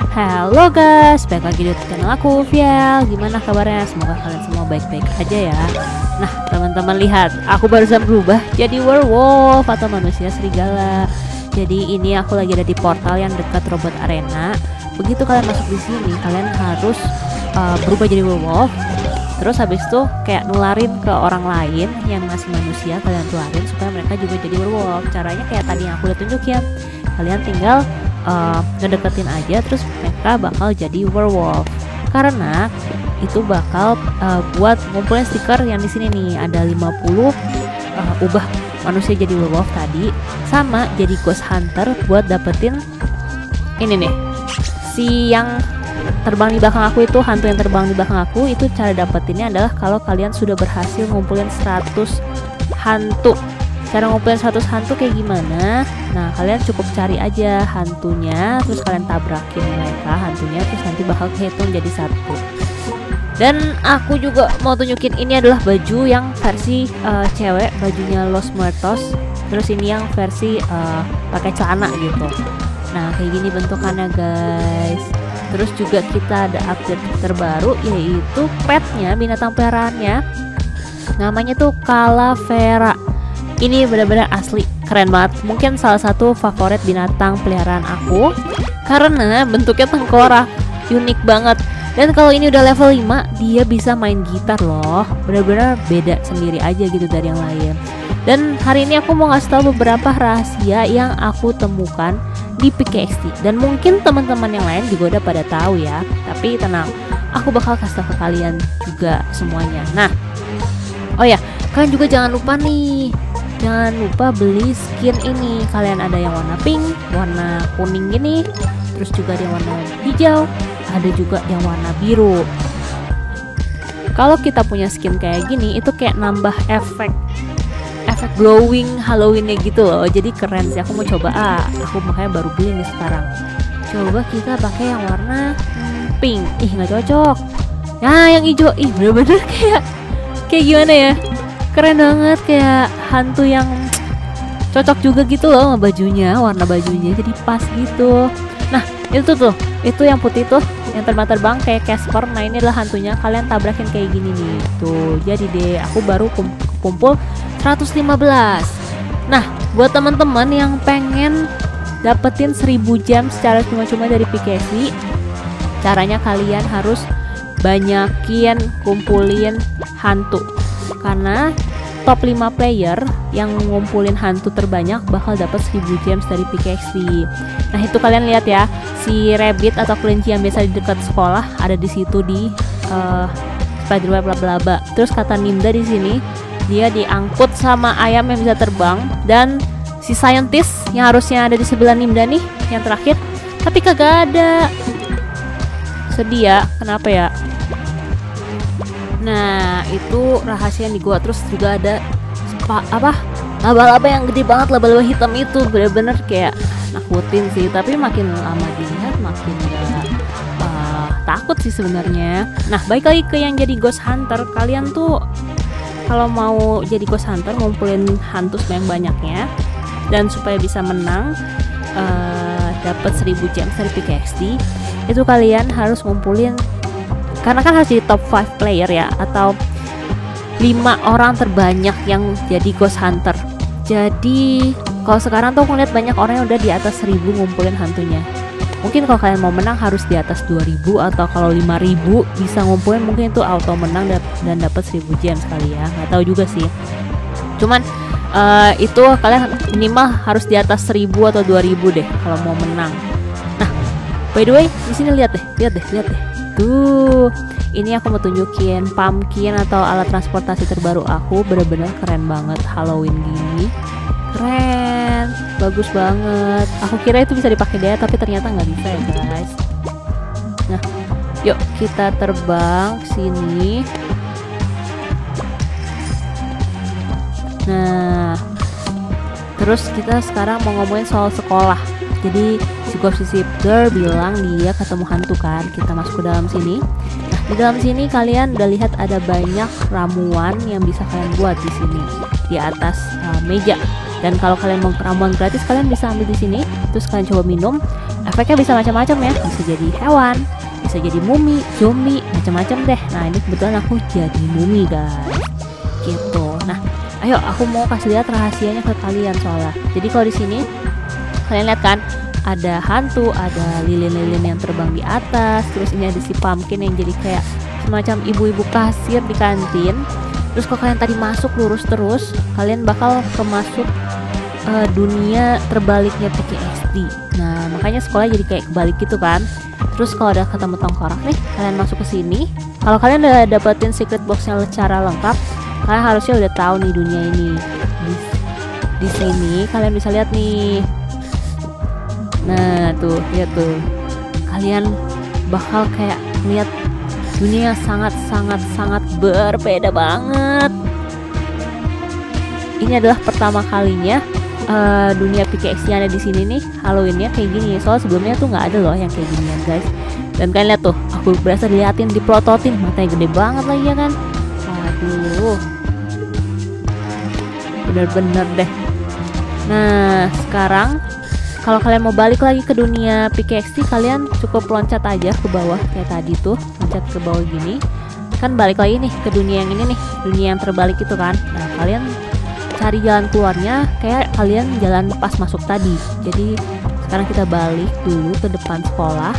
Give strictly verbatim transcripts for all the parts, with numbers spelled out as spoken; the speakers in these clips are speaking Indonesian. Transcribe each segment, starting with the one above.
Halo guys, balik lagi di channel aku, Viel. Gimana kabarnya? Semoga kalian semua baik-baik aja ya. Nah teman-teman lihat, aku barusan berubah jadi werewolf atau manusia serigala. Jadi ini aku lagi ada di portal yang dekat robot arena. Begitu kalian masuk di sini, kalian harus uh, berubah jadi werewolf. Terus habis itu kayak nularin ke orang lain yang masih manusia, kalian tularin supaya mereka juga jadi werewolf. Caranya kayak tadi yang aku udah tunjukin. Kalian tinggal uh, ngedeketin aja, terus mereka bakal jadi werewolf. Karena itu bakal uh, buat ngumpulin stiker yang di sini nih, ada lima puluh uh, ubah manusia jadi werewolf tadi, sama jadi ghost hunter buat dapetin ini nih, si yang terbang di belakang aku itu, hantu yang terbang di belakang aku itu. Cara dapetinnya adalah kalau kalian sudah berhasil ngumpulin seratus hantu. Cara ngumpulin seratus hantu kayak gimana? Nah, kalian cukup cari aja hantunya, terus kalian tabrakin mereka hantunya, terus nanti bakal kehitung jadi satu. Dan aku juga mau tunjukin, ini adalah baju yang versi uh, cewek, bajunya Los Muertos. Terus ini yang versi uh, pakai celana gitu. Nah, kayak gini bentukannya guys. Terus juga kita ada update terbaru, yaitu petnya, binatang peliharaannya. Namanya tuh Calavera. Ini benar-benar asli, keren banget. Mungkin salah satu favorit binatang peliharaan aku karena bentuknya tengkorak, unik banget. Dan kalau ini udah level lima, dia bisa main gitar loh. Benar-benar beda sendiri aja gitu dari yang lain. Dan hari ini aku mau ngasih tahu beberapa rahasia yang aku temukan di P K X D. Dan mungkin teman-teman yang lain juga udah pada tahu ya. Tapi tenang, aku bakal kasih tahu ke kalian juga semuanya. Nah, oh ya, kalian juga jangan lupa nih, jangan lupa beli skin ini. Kalian ada yang warna pink, warna kuning gini, terus juga ada yang warna hijau, ada juga yang warna biru. Kalau kita punya skin kayak gini, itu kayak nambah efek efek glowing Halloweennya gitu loh. Jadi keren sih, aku mau coba. Ah, aku makanya baru beli nih sekarang. Coba kita pakai yang warna pink. Ih, nggak cocok. Nah, yang hijau, ih bener-bener kayak kayak gimana ya? Keren banget, kayak hantu yang cocok juga gitu loh sama bajunya, warna bajunya jadi pas gitu. Nah itu tuh, itu yang putih tuh, yang terbang-terbang kayak Casper. Nah ini adalah hantunya, kalian tabrakin kayak gini nih. Tuh, jadi deh aku baru kumpul seratus lima belas. Nah buat teman-teman yang pengen dapetin seribu gem secara cuma-cuma dari P K X D, caranya kalian harus banyakin kumpulin hantu. Karena top lima player yang ngumpulin hantu terbanyak bakal dapat seribu gems dari P K X D. Nah itu kalian lihat ya, si rabbit atau kelinci yang biasa di dekat sekolah ada di situ di uh, spiderweb laba-laba. Terus kata Nimda di sini, dia diangkut sama ayam yang bisa terbang. Dan si scientist yang harusnya ada di sebelah Nimda nih, yang terakhir, tapi kagak ada. Sedih ya, kenapa ya? Nah itu rahasia yang di gua. Terus juga ada spa, apa laba-laba yang gede banget, laba-laba hitam itu bener-bener kayak nakutin sih. Tapi makin lama dilihat makin gak uh, takut sih sebenarnya. Nah baik lagi ke yang jadi ghost hunter. Kalian tuh kalau mau jadi ghost hunter, ngumpulin hantu sebanyak-banyaknya, dan supaya bisa menang uh, dapat seribu gems dari P K X D, itu kalian harus ngumpulin, karena kan harus jadi top lima player ya, atau lima orang terbanyak yang jadi ghost hunter. Jadi kalau sekarang tuh aku lihat banyak orang yang udah di atas seribu ngumpulin hantunya. Mungkin kalau kalian mau menang harus di atas dua ribu, atau kalau lima ribu bisa ngumpulin, mungkin itu auto menang dan dapat seribu gems kali ya. Nggak tahu juga sih. Cuman uh, itu kalian minimal harus di atas seribu atau dua ribu deh kalau mau menang. Nah, by the way, di sini lihat deh, lihat deh, lihat deh. Tuh, ini aku mau tunjukin pumpkin atau alat transportasi terbaru aku. Bener-bener keren banget, Halloween gini. Keren, bagus banget. Aku kira itu bisa dipakai deh, tapi ternyata nggak bisa ya guys. Nah, yuk kita terbang sini. Nah, terus kita sekarang mau ngomongin soal sekolah. Jadi si Gossip Girl bilang dia ketemu hantu kan. Kita masuk ke dalam sini. Nah di dalam sini kalian udah lihat ada banyak ramuan yang bisa kalian buat di sini di atas uh, meja. Dan kalau kalian mau ramuan gratis, kalian bisa ambil di sini. Terus kalian coba minum. Efeknya bisa macam-macam ya. Bisa jadi hewan, bisa jadi mumi, zombie, macam-macam deh. Nah, ini kebetulan aku jadi mumi, guys. Gitu. Nah, ayo aku mau kasih lihat rahasianya ke kalian soalnya. Jadi kalau di sini kalian lihat kan, ada hantu, ada lilin-lilin yang terbang di atas. Terus ini ada si pumpkin yang jadi kayak semacam ibu-ibu kasir di kantin. Terus kalau kalian tadi masuk lurus terus, kalian bakal kemasuk uh, dunia terbaliknya P K X D. Nah, makanya sekolah jadi kayak kebalik gitu kan. Terus kalau ada ketemu tengkorak nih, kalian masuk ke sini. Kalau kalian udah dapetin secret boxnya secara lengkap, kalian harusnya udah tahu nih dunia ini. Di, di sini kalian bisa lihat nih. Nah, tuh, lihat tuh. Kalian bakal kayak lihat dunia yang sangat-sangat-sangat berbeda banget. Ini adalah pertama kalinya uh, dunia P K X yang ada di sini nih, Halloweennya kayak gini. Soalnya sebelumnya tuh nggak ada loh yang kayak ginian, guys. Dan kalian lihat tuh, aku berasa diliatin, diprototin, matanya gede banget lagi ya kan. Waduh, bener-bener deh. Nah, sekarang kalau kalian mau balik lagi ke dunia P K X D, kalian cukup loncat aja ke bawah kayak tadi tuh, loncat ke bawah gini. Kan balik lagi nih ke dunia yang ini nih, dunia yang terbalik itu kan. Nah, kalian cari jalan keluarnya kayak kalian jalan pas masuk tadi. Jadi sekarang kita balik dulu ke depan sekolah.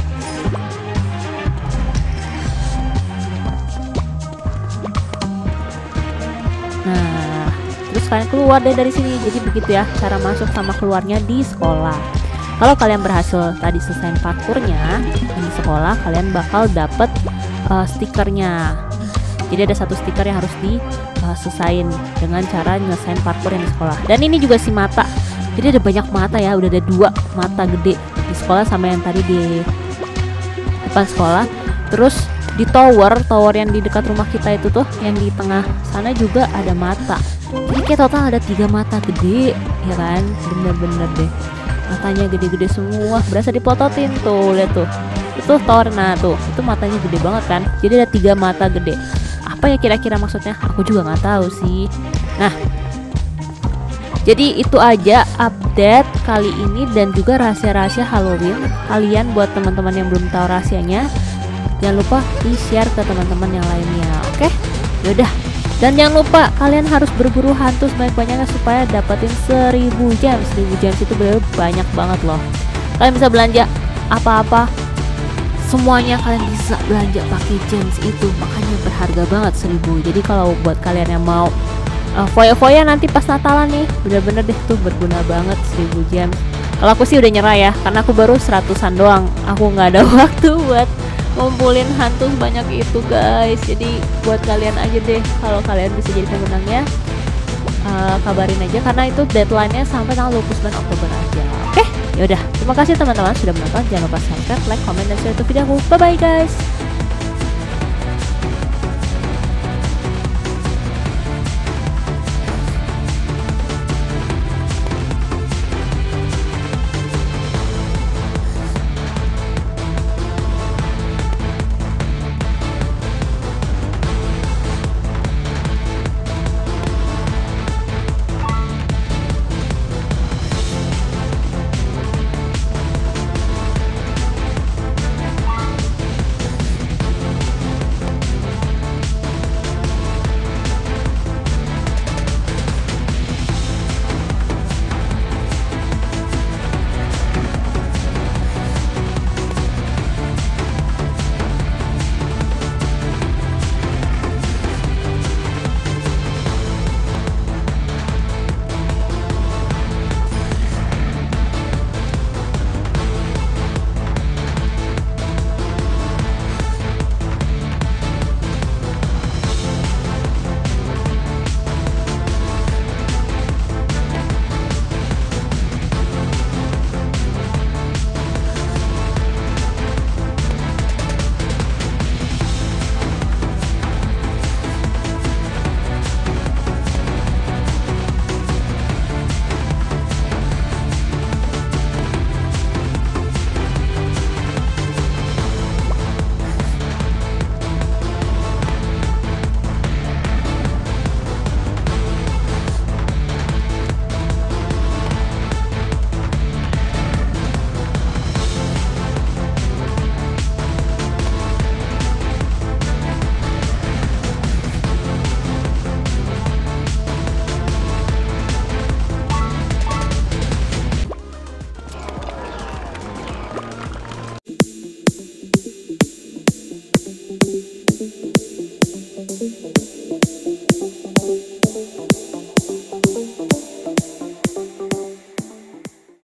Nah, terus kalian keluar deh dari sini. Jadi begitu ya cara masuk sama keluarnya di sekolah. Kalau kalian berhasil tadi selesai parkurnya di sekolah, kalian bakal dapet uh, stikernya. Jadi ada satu stiker yang harus diselesain uh, dengan cara nyelesain parkur yang di sekolah. Dan ini juga si mata. Jadi ada banyak mata ya, udah ada dua mata gede di sekolah sama yang tadi di depan sekolah. Terus di tower, tower yang di dekat rumah kita itu tuh, yang di tengah sana juga ada mata. Jadi kayak total ada tiga mata gede, ya kan? Bener-bener deh. Matanya gede-gede semua, berasa dipototin tuh, lihat tuh. Itu tower, nah tuh, itu matanya gede banget kan. Jadi ada tiga mata gede. Apa ya kira-kira maksudnya? Aku juga nggak tahu sih. Nah, jadi itu aja update kali ini dan juga rahasia-rahasia Halloween. Kalian buat teman-teman yang belum tahu rahasianya, jangan lupa di-share ke teman-teman yang lainnya. Oke? Yaudah. Dan jangan lupa kalian harus berburu hantu sebanyak-banyaknya supaya dapetin seribu gems. Seribu gems itu bener banyak banget loh. Kalian bisa belanja apa-apa, semuanya kalian bisa belanja pakai gems itu. Makanya berharga banget seribu. Jadi kalau buat kalian yang mau uh, foya-foya nanti pas Natalan nih, bener-bener deh tuh berguna banget seribu gems. Kalau aku sih udah nyerah ya, karena aku baru seratusan doang. Aku nggak ada waktu buat ngumpulin hantu sebanyak itu, guys. Jadi buat kalian aja deh, kalau kalian bisa jadi pemenangnya, uh, kabarin aja karena itu deadline-nya sampai tanggal dua puluh sembilan Oktober aja. Oke, yaudah. Terima kasih teman-teman sudah menonton. Jangan lupa subscribe, like, comment, dan share video aku. Bye bye, guys.